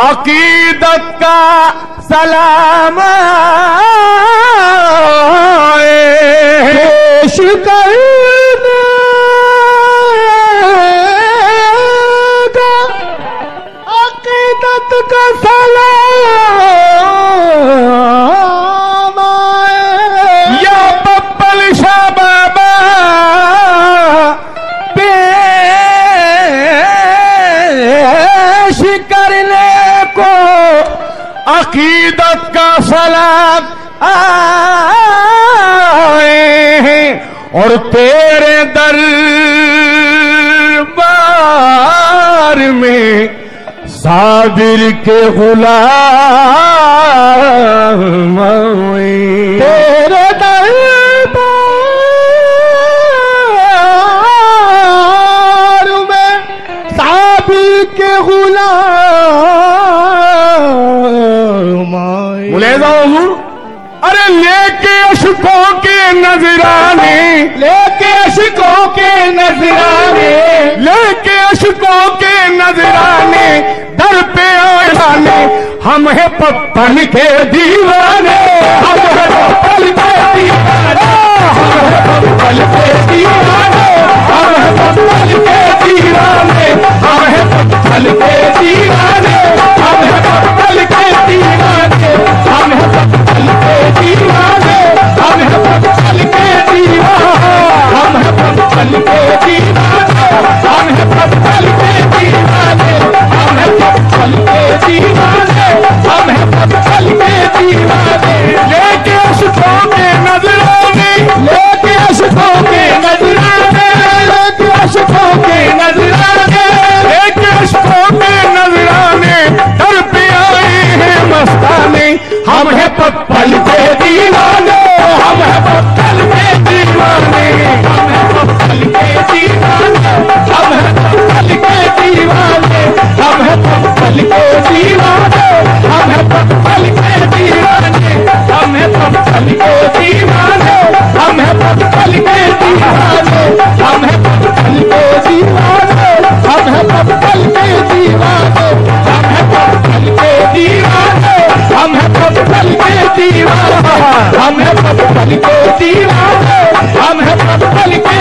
अकीदत का सलाम पेश करने का, अकीदत का सलाम या बब्बल शाह बाबा पेश करने को अकीदत का सलाम आए हैं और तेरे दरबार में साबिर के गुलाम आए। तेरे दरबार में साबिर के गुलाम आए। मुलेज़ा हुजूर, अरे लेके अशकों के नजराने, लेके अशकों के नजराने, लेके अशकों के नजराने दर पे आने, हम है पत्तल के दीवाने, हम है पत्तल के दीवाने, हम है पत्तल के दीवाने, हम है पत्तल के दीवाने, हम है पत्तल के दीवाने, हम है पत्तल के दीवाने, हम है पत्तल के दीवाने, हम है पत्तल के दीवाने, हम है पत्तल के दीवाने, हम है पत्तल के दीवाने, हम है पत्तल के दीवाने, हम है पत्तल के दीवाने। लेके अशकों के नजराने, लेके अशकों के नजराने, लेके अशकों के नजराने, लेके अशकों के नजराने दर पे आए हैं मस्ताने, हम है पत्तल के दीवाने, हम है पत्तल के दीवाने, हम है पत्तल के दीवाने, हम है पत्तल के दीवाने, हम है पत्तल के दीवाने, हम है पत्तल के दीवाने, हम है पत्तल के दीवाने, हम है पत्तल के दीवाने, हम है पत्तल के दीवाने, हम है पत्तल के दीवाने, हम है पत्तल के दीवाने, हम है पत्तल के दीवाने, हम है पत्तल के दीवाने, हम है पत्तल के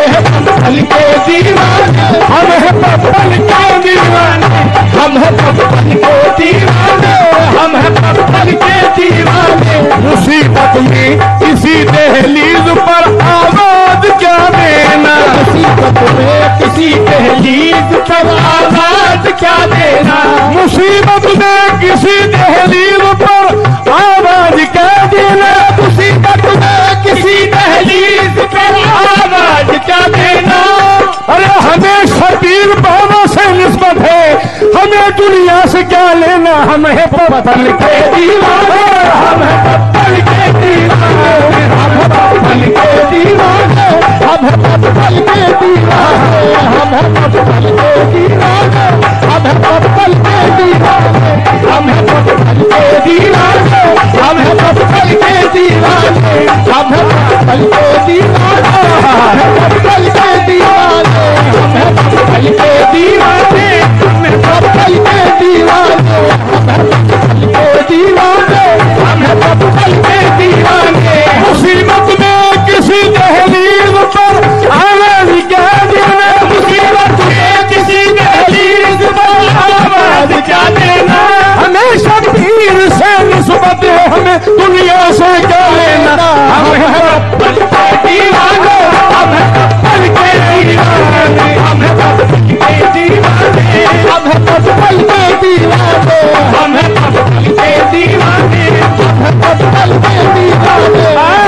दीवाने, हम है पत्तल के दीवाने, हम है पत्तल के दीवाने, हम है पत्तल के दीवाने। मुसीबत में किसी दहलीज पर आवाज क्या देना, मुसीबत में किसी दहलीज पर आवाज क्या देना, मुसीबत में किसी दहलीज पर आवाज क्या देना, मुसीबत में किसी दहलीज पर आवाज क्या देना। अरे हमें शबीर बाबा से निस्बत है, हमें दुनिया से क्या लेना, हम है पत्तल के दीवाने, हम है पत्तल के दीवाने, हम है पत्तल के दीवाने, हम है पत्तल के दीवाने, हम है पत्तल के दीवाने, हम है पत्तल के दीवाने, हम है पत्तल के दीवाने, हम है पत्तल के दीवाने, हम है पत्तल के दीवाने, हम है पत्तल के दीवाने, हम है पत्तल के दीवाने, हम है पत्तल के दीवाने, हम है पत्तल के दीवाने, हम है पत्तल के दीवाने। मुसीबत में किसी दहलीज पर आवाज क्या देना, मुसीबत में किसी दहलीज पर आवाज क्या देना। हमें शबीर से निस्बत है, हमें दुनिया से क्या लेना, हम है पत्तल के दीवाने, हम है पत्तल के दीवाने, हम है पत्तल के दीवाने, हम है पत्तल के दीवाने, हम है पत्तल के दीवाने, हम है पत्तल के दीवाने।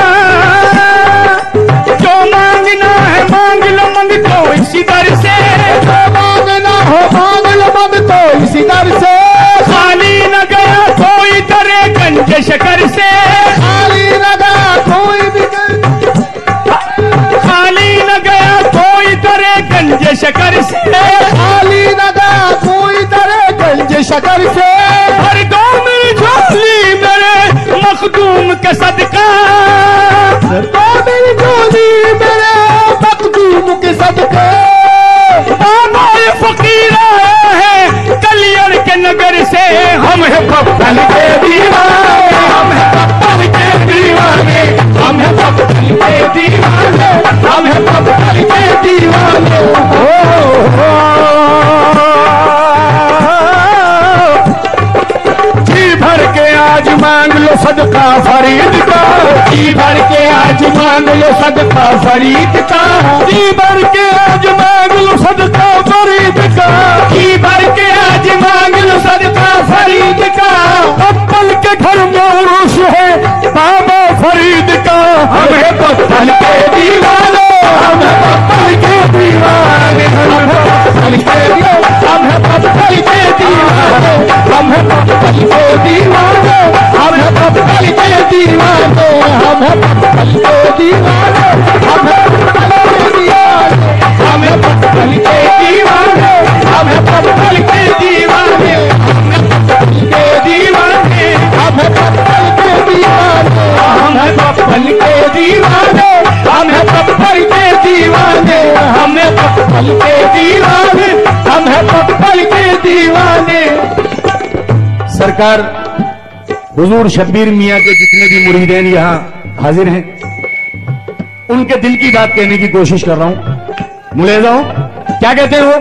जो मांगना है मांग लो, मंग तो इसी दर से, जो मांगना हो मांग लो, मंग तो इसी दर से। खाली न गया कोई दरे गंज शकर से, खाली न गया कोई भी, खाली न गया कोई दरे गंज शकर से, खाली न गया कोई दरे गंज शकर से। हर दो मेरी झोली मेरे मखदूम के सदका, दो मेरी झोली मेरे मखदूम के सदका। बाबा ये फकीर आए हैं कलियर के नगर से हम हैं पप्पल के दीवाने, हम हैं पप्पल के दीवाने, हम हैं पप्पल के दीवाने, हम हैं पप्पल के दीवाने। जी भर के आज मांग लो सदका फरीद का, जी भर के आज मांग लो सदका फरीद का, जी भर के आज मांग लो सदका फरीद का, जी भर के आज मांग लो सदका फरीद का। पप्पल के घर में उर्स है बाबा फरीद का, हम हैं पप्पल के दीवाने, हम हैं पप्पल के दीवाने, हम हैं पप्पल के दीवाने, हम हैं पप्पल के दीवाने, हम हैं पप्पल के दीवाने, हम हैं पप्पल के दीवाने, हम हैं पप्पल के दीवाने, हम हैं पप्पल के दीवाने, हम हैं पप्पल के दीवाने, हम हैं पप्पल के दीवाने, हम हैं पप्पल के दीवाने, हम हैं पप्पल के दीवाने, हम हैं पप्पल के दीवाने, हम हैं पप्पल के दीवाने, हम हैं पप्पल के दीवाने, हम हैं पप्पल के दीवाने। सरकार हुजूर शब्बीर मियाँ के जितने भी मुरीदैन यहाँ हाजिर हैं, उनके दिल की बात कहने की कोशिश कर रहा हूं। मुलेज़ा हो, क्या कहते हो?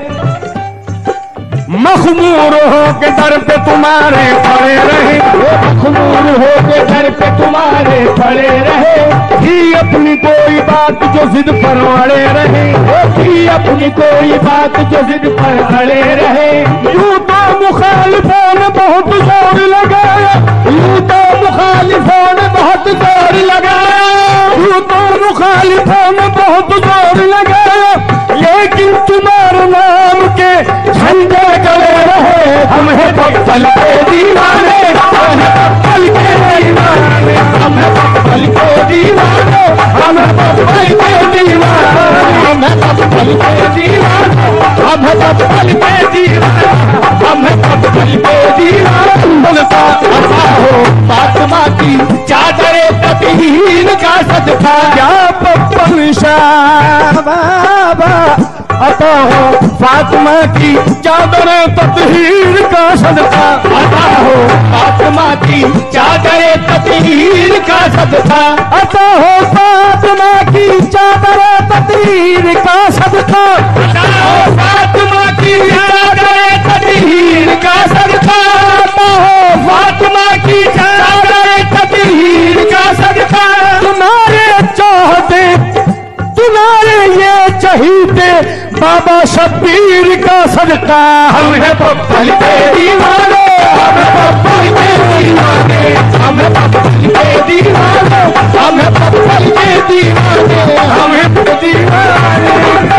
मखमूर हो के दर पे तुम्हारे खड़े रहे, मखमूर हो के दर पे तुम्हारे खड़े रहे, ही अपनी कोई बात जो जिद पर अड़े रहे, ही अपनी कोई बात जो जिद पर अड़े रहे। यूं तो मुखालिफों ने बहुत जोर लगाया, यूं तो मुखालिफों ने बहुत जोर लगाया, यूं तो मुखालिफों ने बहुत जोर लगाया, लेकिन तुम्हारे नाम के झंडे गड़े रहे। हम हैं पप्पल के दीवाने, हम हैं पप्पल के दीवाने, हम हैं पप्पल के दीवाने, हम हैं पप्पल के दीवाने, हम हैं पप्पल के दीवाने, हम हैं पप्पल के दीवाने, हम हैं पप्पल के दीवाने। उनका अता हो फातिमा की चादरे तकहीर का सदका, क्या पप्पल शाह बाबा अता हो फातिमा की चादरे तकहीर का सदका, अता हो फातिमा की चादरे तकहीर का सदका, अता हो फातिमा की चादरे तकहीर का सदका, अता हो फातिमा की चादरे तकहीर का सदका, अता हो फातिमा की चादरे तकहीर का सदका। तुम्हारे चाहते, तुम्हारे ये चहीते बाबा शब्बीर का सदका, हम हैं पप्पल के दीवाने, हम हैं पप्पल के दीवाने, हम हैं पप्पल के दीवाने, हम हैं पप्पल के दीवाने, हम हैं पप्पल के दीवाने,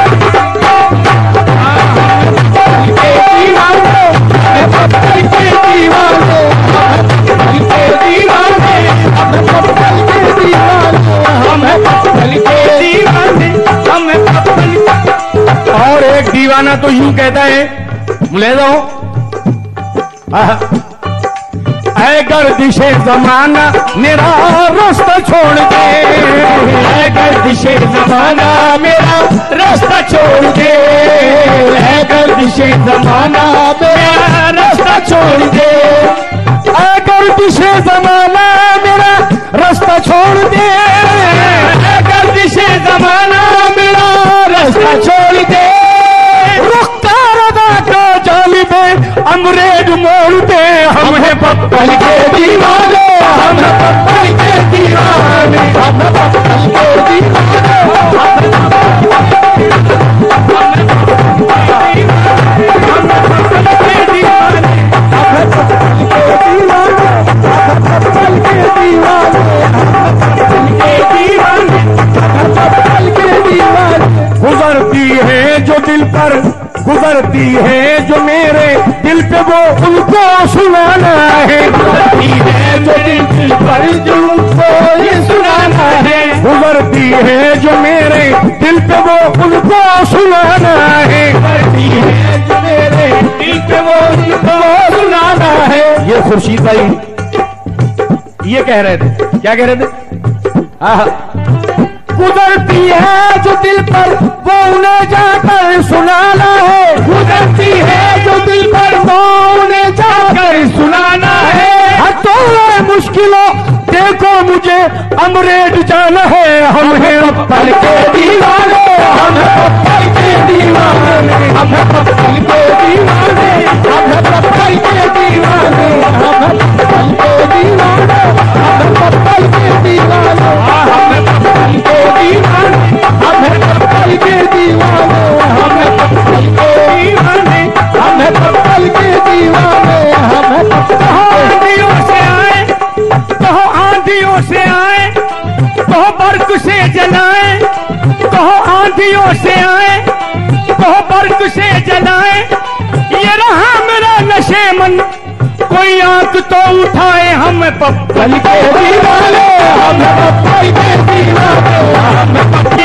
पप्पल के दीवाने, पप्पल के दीवाने, हम हैं पप्पल के दीवाने, हम हैं पप्पल के दीवाने, हम हैं पप्पल। और एक दीवाना तो यूं कहता है, मुलेज़ा हो, ऐ गर्दिशे जमाना मेरा रास्ता छोड़ दे, ऐ गर्दिशे जमाना मेरा रास्ता छोड़ दे, ऐ गर्दिशे जमाना मेरा रास्ता छोड़ दे, ऐ गर्दिशे जमाना मेरा रास्ता छोड़ दे, ऐ गर्दिशे जमाना मेरा रास्ता छोड़ दे। अंग्रेज मोड़ दे, हम हैं पप्पल के दीवाने, हम हैं पप्पल के दीवाने, हम हैं पप्पल के दीवाने, हम हैं पप्पल के दीवाने, हम हैं पप्पल के दीवाने, हम हैं पप्पल के दीवाने, हम हैं पप्पल के दीवाने, हम हैं पप्पल के दीवाने। गुजरती है जो दिल पर, गुजरती है जो मेरे दिल पे, वो उनको सुनाना है, गुजरती है जो दिल पर, जो उनको ये सुनाना है, गुजरती है जो मेरे दिल पे, वो उनको सुनाना है, गुजरती है जो मेरे दिल पे, वो उनको सुनाना है। ये खुर्शीद भाई ये कह रहे थे, क्या कह रहे थे? गुजरती है जो दिल पर, वो उन्हें जाकर सुनाना है, गुजरती है जो दिल पर, वो उन्हें जाकर मुझे अमरेड जाना है, हम हैं पप्पल के दीवाने, हम हैं पप्पल के दीवाने, हम हैं पप्पल के दीवाने, हम हैं पप्पल के दीवाने, हम हैं पप्पल के दीवाने, हम हैं पप्पल के दीवाने, हम हैं पप्पल के दीवाने, हम हैं पप्पल के दीवाने, हम हैं पप्पल के दीवाने, हम हैं पप्पल के दीवाने, हम हैं आंधियों से आए तो आंधियों से आए तो बर्क से जलाए, तो आंधियों से आए तो बर्क से जलाए, ये रहा मेरा नशेमन, कोई आंख तो उठाए, हम पप्पल के दीवाने, हम पप्पल के दीवाने, हम पप्पल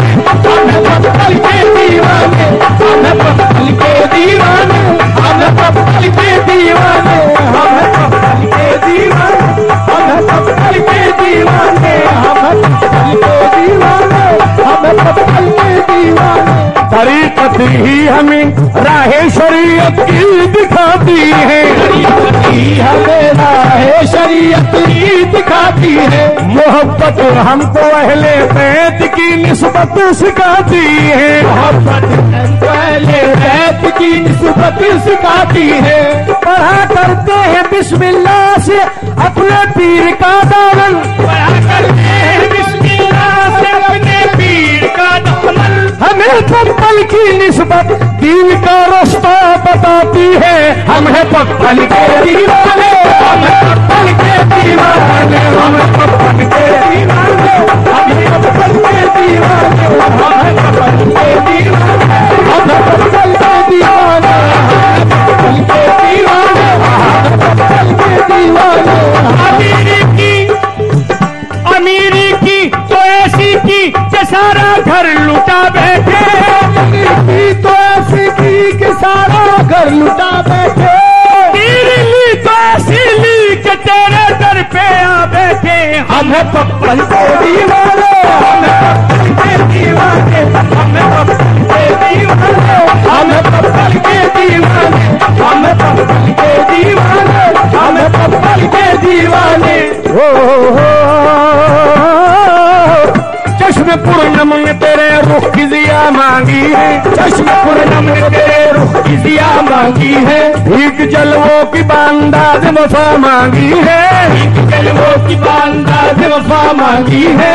के दीवाने, हम पप्पल के दीवाने, हम पप्पल के दीवाने, हम पप्पल के दीवाने, हम पप्पल के दीवाने, हम पप्पल के दीवाने, हम पप्पल के दीवाने। तरीक़त ही हमें राहे शरीयत की दिखाती है, हमें राहे शरीयत की दिखाती है, मोहब्बत हमको अहले बैत की निस्बत सिखाती है, मोहब्बत हमको अहले बैत की निस्बत सिखाती है। पढ़ा करते हैं बिस्मिल्लाह से अपने पीर का दामन, पढ़ा करते हैं बिस्मिल्लाह से अपने पीर का दामन, हमें पप्पल की निस्बत दीन का रास्ता बताती है, हम हैं पप्पल के दीवाने, हम हैं पप्पल के दीवाने, हम हैं पप्पल के दीवाने, हम हैं पप्पल के दीवाने, हम हैं पप्पल के दीवाने, हम हैं पप्पल के दीवाने, हम हैं पप्पल के दीवाने, हम हैं पप्पल के दीवाने। अमीरी की तो ऐसी की कि सारा घर लुटा बैठे, तो ऐसी की कि सारा घर लुटा बैठे, ली तो ऐसी ली कि तेरे दर पे आ बैठे, हम हैं पप्पल के दीवाने, हम हैं पप्पल के दीवाने, हम हैं पप्पल के दीवाने, हम हैं पप्पल के दीवाने, हम हैं पप्पल के दीवाने, हम हैं पप्पल के दीवाने। चश्मे पूर्णम ने तेरे रुख की जिया मांगी है, चश्मे पूर्णम ने तेरे रुख की जिया मांगी है, भीख जलवों की बांदाज वफा मांगी है, भीख जलवों की बांदाज वफा मांगी है,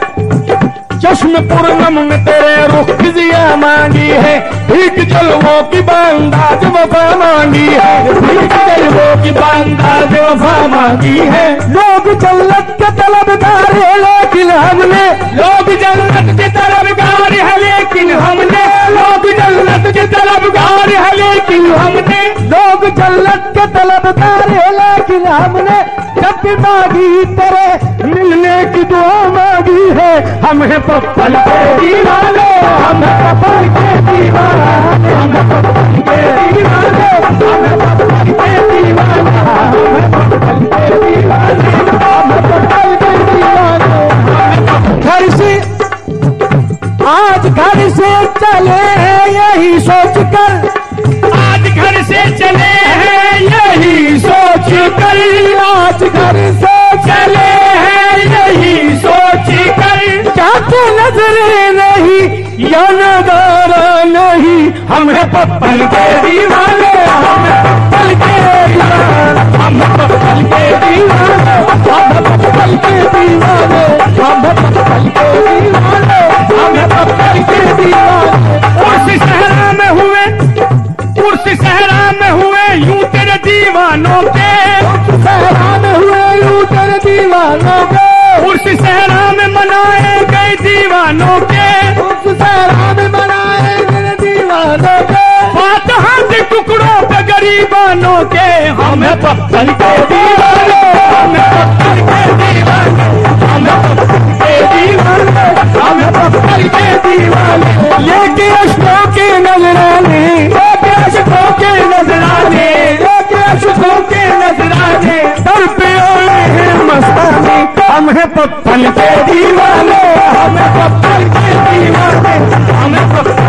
चश्मे पूर्णम ने तेरे रुख की जिया मांगी है, भीख जलवों की बांदाज वफा मांगी है, भीख जलवों की बांदाज वफा मांगी है। लोग जन्नत के तलबगार है लेकिन हमने, लोग जन्नत के तलबगार है लेकिन हमने, लोग जन्नत के तलबगार है लेकिन हमने, लोग जन्नत के तलबगार है लेकिन हमने, जब भी मांगी तेरे मिलने की दुआ मांगी है, हम हैं पप्पल के दीवाने, हम हैं पप्पल के दीवाने, हम हैं पप्पल के दीवाने, हम हैं पप्पल के दीवाने, हम हैं पप्पल के दीवाने, हम हैं पप्पल के दीवाने। घर से आज घर से चले हैं यही सोच कर, आज घर से चले हैं यही सोच कर, आज घर से चले हैं यही सोच कर, चाहते नजरे नहीं या नजारा नहीं, हम हैं पप्पल के दीवाने, हम हैं पप्पल के दीवाने, हम हैं पप्पल के दीवाने, हम हैं पप्पल के दीवाने, हम हैं पप्पल के दीवाने, हम हैं पप्पल के दीवाने। उर्स सहरा में हुए, उर्स सहरा में हुए यूं तेरे दीवानों के, उर्स सहरा में हुए यूं तेरे दीवानों के, उर्स सहरा में मनाए गए दीवानों के, उर्स सहरा में मनाए गए दीवानों के, बात हाथ टुकड़ों पे गरीबानों के, हम हैं पप्पल के दीवाने, हम हैं पप्पल के दीवाने, हम हैं पप्पल के दीवाने, हम हैं पप्पल के दीवाने। लेके अशकों के नजराने, लेके अशकों के नजराने, लेके अशकों के नजराने, दर पे आए हैं मस्ताने, हम हैं पप्पल के दीवाने, हम हैं पप्पल के दीवाने, हम हैं पप्पल